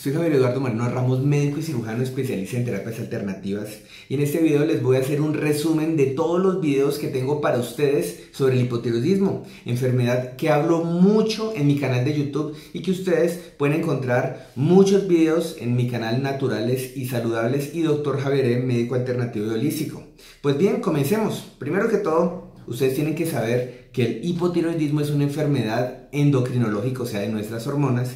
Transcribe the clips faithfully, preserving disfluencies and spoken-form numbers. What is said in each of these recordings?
Soy Javier Eduardo Moreno Ramos, médico y cirujano especialista en terapias alternativas, y en este video les voy a hacer un resumen de todos los videos que tengo para ustedes sobre el hipotiroidismo, enfermedad que hablo mucho en mi canal de YouTube y que ustedes pueden encontrar muchos videos en mi canal Naturales y Saludables y Doctor Javier, médico alternativo y holístico. Pues bien, comencemos. Primero que todo, ustedes tienen que saber que el hipotiroidismo es una enfermedad endocrinológica, o sea, de nuestras hormonas,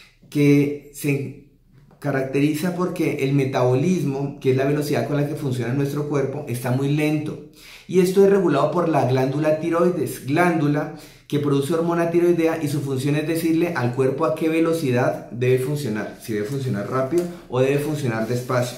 que se caracteriza porque el metabolismo, que es la velocidad con la que funciona nuestro cuerpo, está muy lento. Y esto es regulado por la glándula tiroides, glándula que produce hormona tiroidea, y su función es decirle al cuerpo a qué velocidad debe funcionar, si debe funcionar rápido o debe funcionar despacio.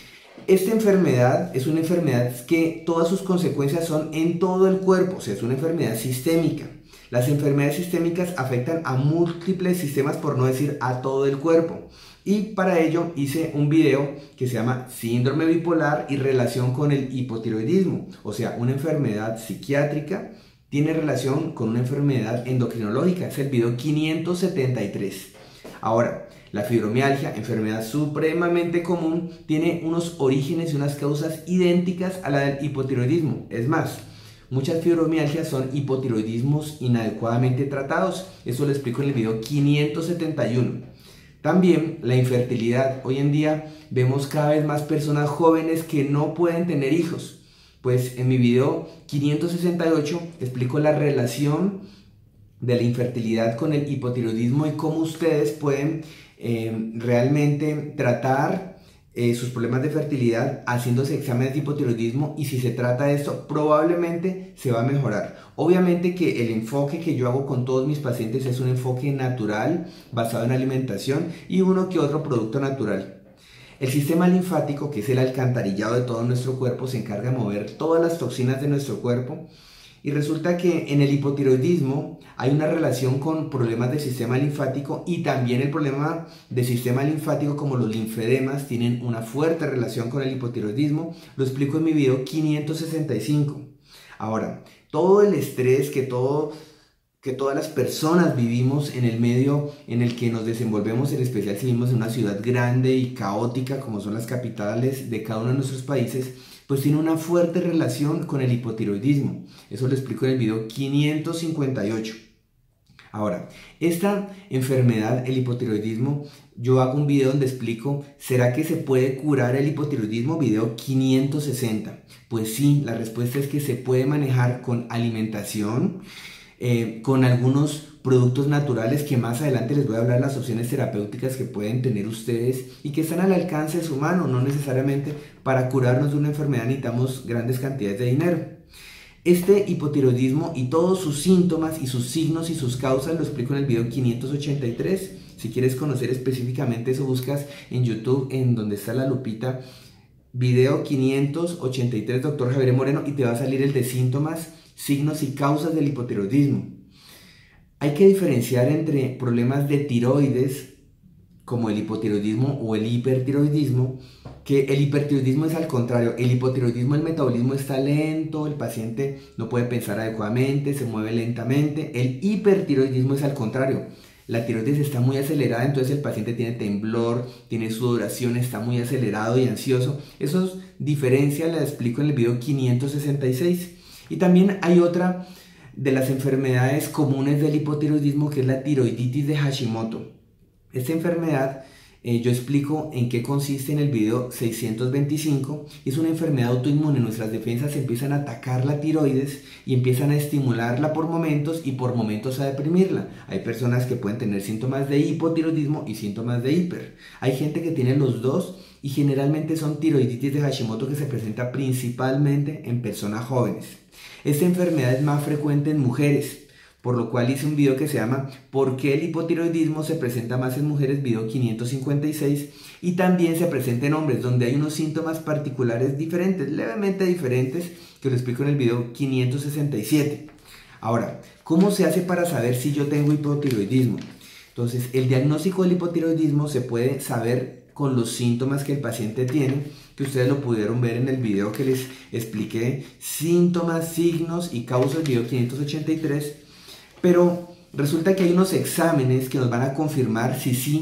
Esta enfermedad es una enfermedad que todas sus consecuencias son en todo el cuerpo, o sea, es una enfermedad sistémica. Las enfermedades sistémicas afectan a múltiples sistemas, por no decir a todo el cuerpo. Y para ello hice un video que se llama Síndrome bipolar y relación con el hipotiroidismo. O sea, una enfermedad psiquiátrica tiene relación con una enfermedad endocrinológica. Es el video quinientos setenta y tres. Ahora, la fibromialgia, enfermedad supremamente común, tiene unos orígenes y unas causas idénticas a la del hipotiroidismo. Es más, muchas fibromialgias son hipotiroidismos inadecuadamente tratados. Eso lo explico en el video quinientos setenta y uno. También la infertilidad. Hoy en día vemos cada vez más personas jóvenes que no pueden tener hijos. Pues en mi video quinientos sesenta y ocho explico la relación de la infertilidad con el hipotiroidismo y cómo ustedes pueden eh, realmente tratar Eh, sus problemas de fertilidad haciéndose exámenes de hipotiroidismo, y si se trata de esto probablemente se va a mejorar. Obviamente que el enfoque que yo hago con todos mis pacientes es un enfoque natural basado en alimentación y uno que otro producto natural. El sistema linfático, que es el alcantarillado de todo nuestro cuerpo, se encarga de mover todas las toxinas de nuestro cuerpo. Y resulta que en el hipotiroidismo hay una relación con problemas del sistema linfático, y también el problema del sistema linfático, como los linfedemas, tienen una fuerte relación con el hipotiroidismo. Lo explico en mi video quinientos sesenta y cinco. Ahora, todo el estrés que, todo, que todas las personas vivimos en el medio en el que nos desenvolvemos, en especial si vivimos en una ciudad grande y caótica como son las capitales de cada uno de nuestros países, pues tiene una fuerte relación con el hipotiroidismo. Eso lo explico en el video quinientos cincuenta y ocho. Ahora, esta enfermedad, el hipotiroidismo, yo hago un video donde explico, ¿será que se puede curar el hipotiroidismo? Video quinientos sesenta. Pues sí, la respuesta es que se puede manejar con alimentación, eh, con algunos productos naturales, que más adelante les voy a hablar las opciones terapéuticas que pueden tener ustedes y que están al alcance de su mano. No necesariamente para curarnos de una enfermedad necesitamos grandes cantidades de dinero. Este hipotiroidismo y todos sus síntomas y sus signos y sus causas lo explico en el video quinientos ochenta y tres. Si quieres conocer específicamente eso, buscas en YouTube, en donde está la lupita, video quinientos ochenta y tres, doctor Javier Moreno, y te va a salir el de síntomas, signos y causas del hipotiroidismo. Hay que diferenciar entre problemas de tiroides, como el hipotiroidismo o el hipertiroidismo, que el hipertiroidismo es al contrario. El hipotiroidismo, el metabolismo está lento, el paciente no puede pensar adecuadamente, se mueve lentamente. El hipertiroidismo es al contrario. La tiroides está muy acelerada, entonces el paciente tiene temblor, tiene sudoración, está muy acelerado y ansioso. Esa diferencia la explico en el video quinientos sesenta y seis. Y también hay otra de las enfermedades comunes del hipotiroidismo, que es la tiroiditis de Hashimoto. Esta enfermedad eh, yo explico en qué consiste en el video seiscientos veinticinco. Es una enfermedad autoinmune. Nuestras defensas empiezan a atacar la tiroides y empiezan a estimularla por momentos y por momentos a deprimirla. Hay personas que pueden tener síntomas de hipotiroidismo y síntomas de hiper. Hay gente que tiene los dos, y generalmente son tiroiditis de Hashimoto, que se presenta principalmente en personas jóvenes. Esta enfermedad es más frecuente en mujeres, por lo cual hice un video que se llama ¿Por qué el hipotiroidismo se presenta más en mujeres? Video quinientos cincuenta y seis. Y también se presenta en hombres, donde hay unos síntomas particulares diferentes, levemente diferentes, que lo explico en el video quinientos sesenta y siete. Ahora, ¿cómo se hace para saber si yo tengo hipotiroidismo? Entonces, el diagnóstico del hipotiroidismo se puede saber con los síntomas que el paciente tiene, que ustedes lo pudieron ver en el video que les expliqué, síntomas, signos y causas, video quinientos ochenta y tres. Pero resulta que hay unos exámenes que nos van a confirmar si sí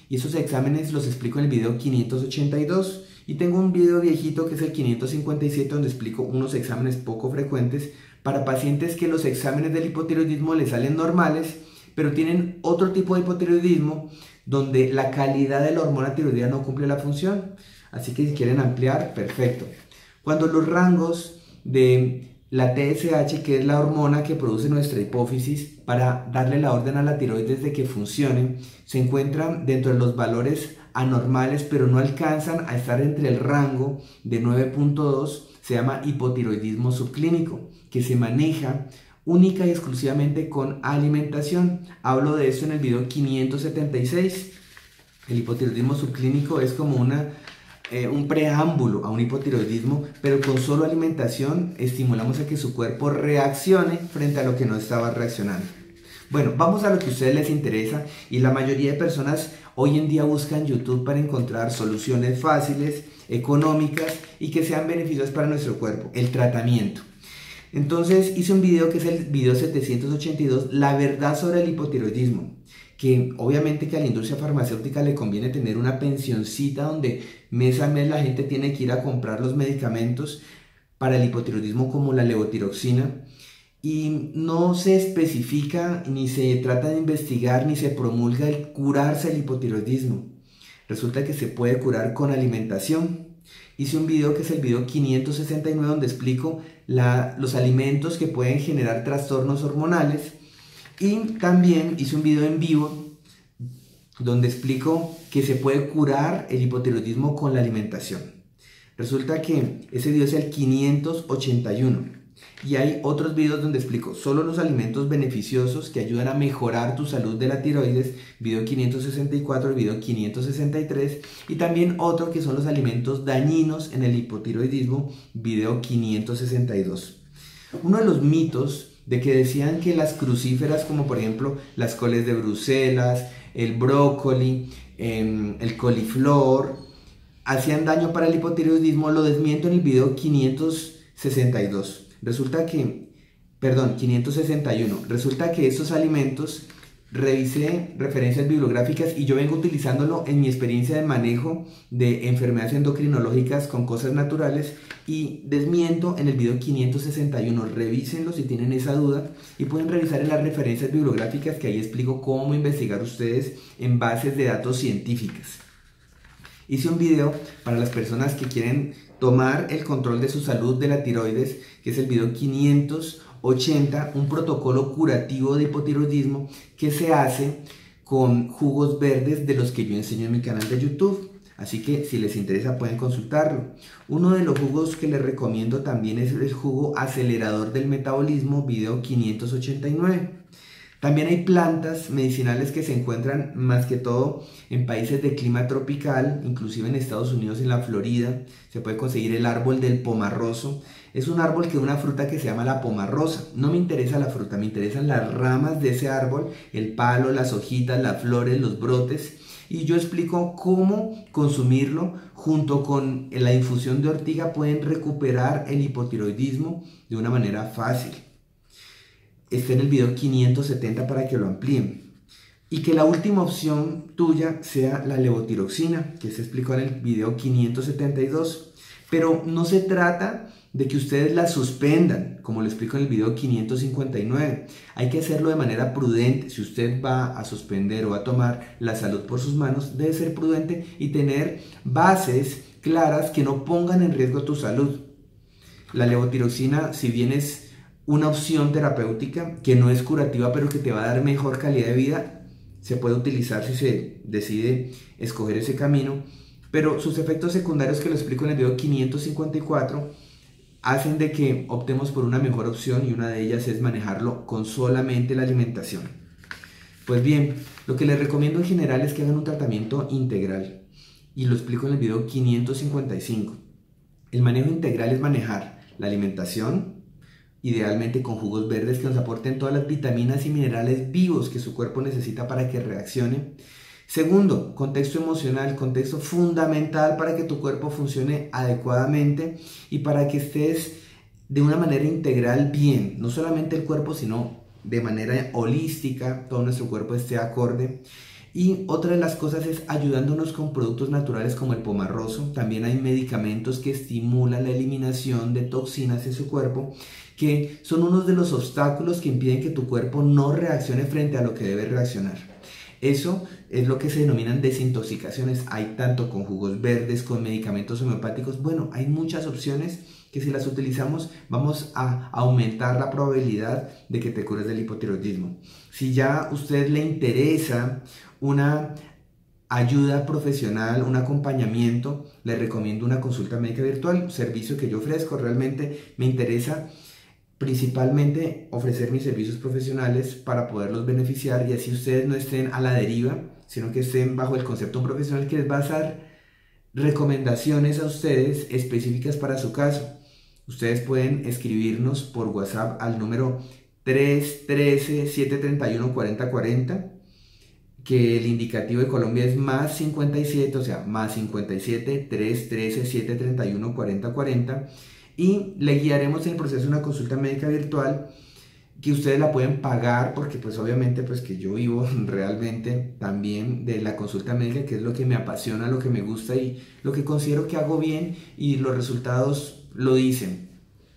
y esos exámenes los explico en el video quinientos ochenta y dos, y tengo un video viejito que es el quinientos cincuenta y siete donde explico unos exámenes poco frecuentes para pacientes que los exámenes del hipotiroidismo les salen normales, pero tienen otro tipo de hipotiroidismo donde la calidad de la hormona tiroidea no cumple la función. Así que si quieren ampliar, perfecto. Cuando los rangos de la T S H, que es la hormona que produce nuestra hipófisis para darle la orden a la tiroides de que funcione, se encuentran dentro de los valores anormales, pero no alcanzan a estar entre el rango de nueve punto dos, se llama hipotiroidismo subclínico, que se maneja única y exclusivamente con alimentación. Hablo de esto en el video quinientos setenta y seis. El hipotiroidismo subclínico es como una, eh, un preámbulo a un hipotiroidismo, pero con solo alimentación estimulamos a que su cuerpo reaccione frente a lo que no estaba reaccionando. Bueno, vamos a lo que a ustedes les interesa, y la mayoría de personas hoy en día buscan YouTube para encontrar soluciones fáciles, económicas y que sean beneficiosas para nuestro cuerpo: el tratamiento. Entonces hice un video que es el video setecientos ochenta y dos, la verdad sobre el hipotiroidismo, que obviamente que a la industria farmacéutica le conviene tener una pensioncita donde mes a mes la gente tiene que ir a comprar los medicamentos para el hipotiroidismo como la levotiroxina, y no se especifica ni se trata de investigar ni se promulga el curarse el hipotiroidismo. Resulta que se puede curar con alimentación. Hice un video que es el video quinientos sesenta y nueve donde explico la, los alimentos que pueden generar trastornos hormonales, y también hice un video en vivo donde explico que se puede curar el hipotiroidismo con la alimentación. Resulta que ese video es el quinientos ochenta y uno, y hay otros videos donde explico solo los alimentos beneficiosos que ayudan a mejorar tu salud de la tiroides, video quinientos sesenta y cuatro, video quinientos sesenta y tres, y también otro que son los alimentos dañinos en el hipotiroidismo, video quinientos sesenta y dos. Uno de los mitos de que decían que las crucíferas, como por ejemplo las coles de Bruselas, el brócoli, eh, el coliflor, hacían daño para el hipotiroidismo, lo desmiento en el video quinientos sesenta y dos. Resulta que, perdón, quinientos sesenta y uno, resulta que estos alimentos, revisé referencias bibliográficas y yo vengo utilizándolo en mi experiencia de manejo de enfermedades endocrinológicas con cosas naturales, y desmiento en el video quinientos sesenta y uno. Revísenlo si tienen esa duda, y pueden revisar en las referencias bibliográficas que ahí explico cómo investigar ustedes en bases de datos científicas. Hice un video para las personas que quieren tomar el control de su salud de la tiroides, que es el video quinientos ochenta, un protocolo curativo de hipotiroidismo que se hace con jugos verdes de los que yo enseño en mi canal de YouTube. Así que si les interesa pueden consultarlo. Uno de los jugos que les recomiendo también es el jugo acelerador del metabolismo, video quinientos ochenta y nueve. También hay plantas medicinales que se encuentran más que todo en países de clima tropical, inclusive en Estados Unidos, en la Florida. Se puede conseguir el árbol del pomarroso. Es un árbol que es una fruta que se llama la pomarrosa. No me interesa la fruta, me interesan las ramas de ese árbol, el palo, las hojitas, las flores, los brotes. Y yo explico cómo consumirlo junto con la infusión de ortiga. Pueden recuperar el hipotiroidismo de una manera fácil. Está en el video quinientos setenta para que lo amplíen. Y que la última opción tuya sea la levotiroxina, que se explicó en el video quinientos setenta y dos. Pero no se trata de que ustedes la suspendan, como lo explico en el video quinientos cincuenta y nueve. Hay que hacerlo de manera prudente. Si usted va a suspender o a tomar la salud por sus manos, debe ser prudente y tener bases claras que no pongan en riesgo tu salud. La levotiroxina, si bien es una opción terapéutica que no es curativa, pero que te va a dar mejor calidad de vida, se puede utilizar si se decide escoger ese camino, pero sus efectos secundarios, que lo explico en el video quinientos cincuenta y cuatro, hacen de que optemos por una mejor opción, y una de ellas es manejarlo con solamente la alimentación. Pues bien, lo que les recomiendo en general es que hagan un tratamiento integral, y lo explico en el video quinientos cincuenta y cinco. El manejo integral es manejar la alimentación, idealmente con jugos verdes que nos aporten todas las vitaminas y minerales vivos que su cuerpo necesita para que reaccione. Segundo, contexto emocional, contexto fundamental para que tu cuerpo funcione adecuadamente y para que estés de una manera integral bien, no solamente el cuerpo, sino de manera holística, todo nuestro cuerpo esté acorde. Y otra de las cosas es ayudándonos con productos naturales como el pomarroso. También hay medicamentos que estimulan la eliminación de toxinas en su cuerpo, que son unos de los obstáculos que impiden que tu cuerpo no reaccione frente a lo que debe reaccionar. Eso es lo que se denominan desintoxicaciones. Hay tanto con jugos verdes, con medicamentos homeopáticos. Bueno, hay muchas opciones que si las utilizamos vamos a aumentar la probabilidad de que te cures del hipotiroidismo. Si ya a usted le interesa una ayuda profesional, un acompañamiento, le recomiendo una consulta médica virtual, un servicio que yo ofrezco. Realmente me interesa principalmente ofrecer mis servicios profesionales para poderlos beneficiar y así ustedes no estén a la deriva, sino que estén bajo el concepto de un profesional que les va a dar recomendaciones a ustedes específicas para su caso. Ustedes pueden escribirnos por WhatsApp al número tres uno tres, siete tres uno, cuatro cero cuatro cero, que el indicativo de Colombia es más cincuenta y siete, o sea, más cincuenta y siete, tres uno tres, siete tres uno, cuatro cero cuatro cero, y le guiaremos en el proceso de una consulta médica virtual que ustedes la pueden pagar, porque pues obviamente pues que yo vivo realmente también de la consulta médica, que es lo que me apasiona, lo que me gusta y lo que considero que hago bien, y los resultados lo dicen.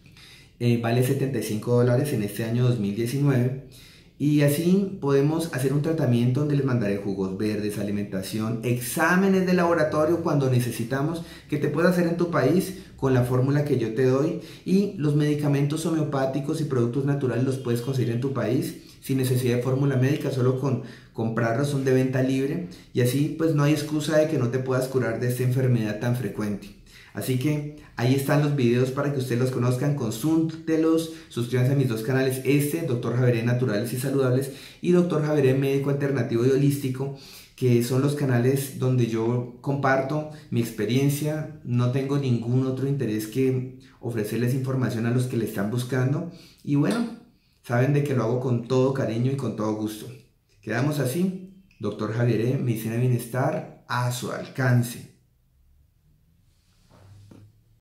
Eh, vale setenta y cinco dólares en este año dos mil diecinueve, y así podemos hacer un tratamiento donde les mandaré jugos verdes, alimentación, exámenes de laboratorio cuando necesitamos, que te puedas hacer en tu país con la fórmula que yo te doy, y los medicamentos homeopáticos y productos naturales los puedes conseguir en tu país sin necesidad de fórmula médica, solo con comprarlos, son de venta libre, y así pues no hay excusa de que no te puedas curar de esta enfermedad tan frecuente. Así que ahí están los videos para que ustedes los conozcan, consúltelos, suscríbanse a mis dos canales, este, Doctor Javeré Naturales y Saludables, y Doctor Javeré Médico Alternativo y Holístico, que son los canales donde yo comparto mi experiencia. No tengo ningún otro interés que ofrecerles información a los que le están buscando, y bueno, saben de que lo hago con todo cariño y con todo gusto. Quedamos así, Doctor Javeré, Medicina de Bienestar a su alcance.